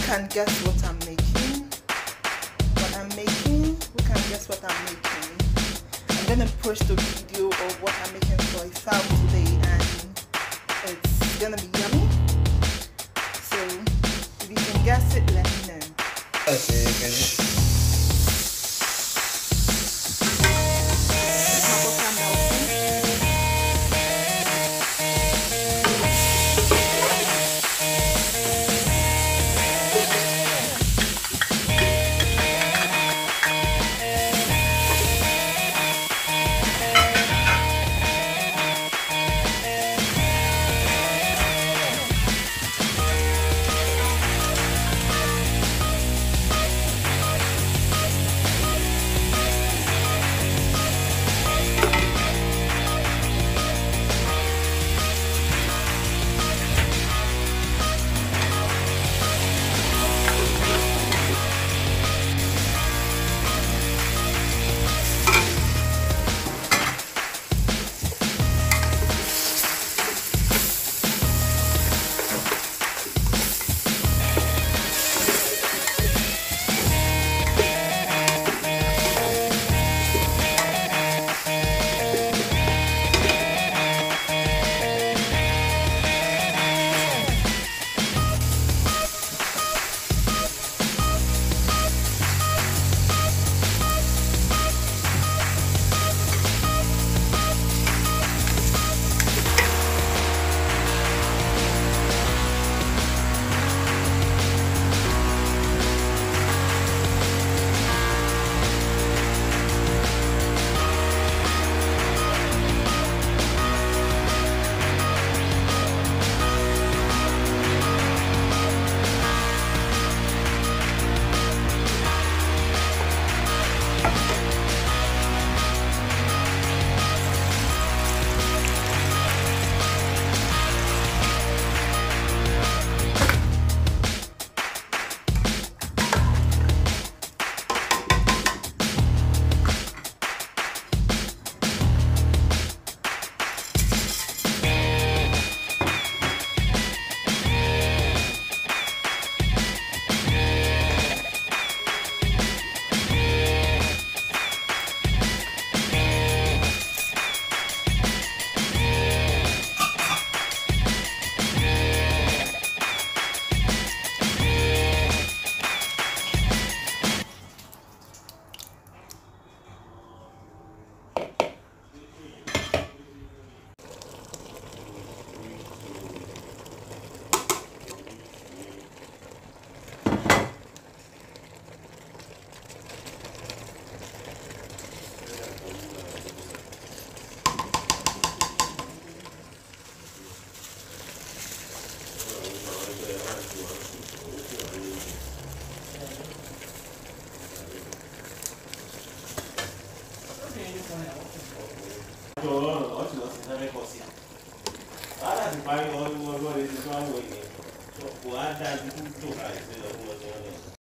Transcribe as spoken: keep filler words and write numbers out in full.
can guess what I'm making. What I'm making, who can guess what I'm making? I'm gonna post a video of what I'm making for a fowl today, and it's gonna be yummy. So if you can guess it, let me know. Okay, okay. Báyìí wọ́n wọ́n lọ́ọ́ lè ti tó àwọn èèyàn kò á dájú tó kàìsí lọ́wọ́ ọjọ́ náà.